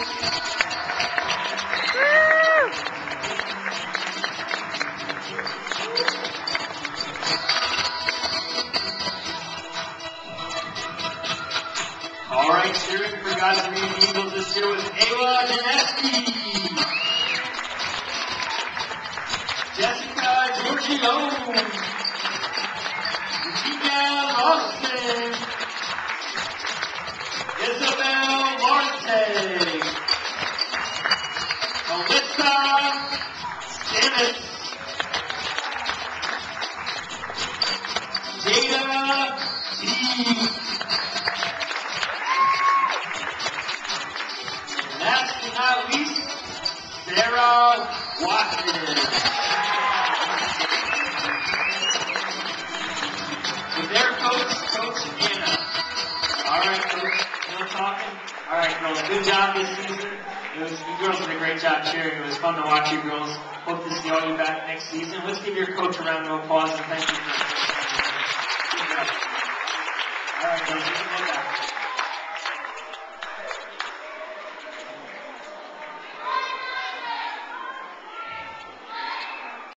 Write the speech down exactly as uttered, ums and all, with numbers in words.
All right, cheering for God's Green Eagles this year with Ayla Janeski, Jessica Giorgio, Gina Austin, Isabel Marte, Alyssa Stennis, Jada D. Last but not least, Sarah Watson. With their coach, Coach Anna. All right, Coach, still talking? All right, girls, good job this season. It was, you girls did a great job cheering. It was fun to watch you girls. Hope to see all you back next season. Let's give your coach a round of applause and thank you for